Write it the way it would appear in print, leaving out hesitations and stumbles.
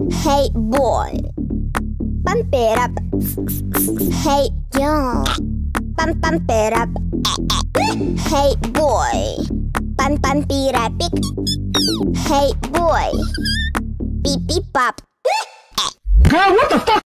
Hey boy, pump it up. Hey yo, pump it up. Hey boy, pump it up. Hey boy, beep beep pop. Girl, what the fuck?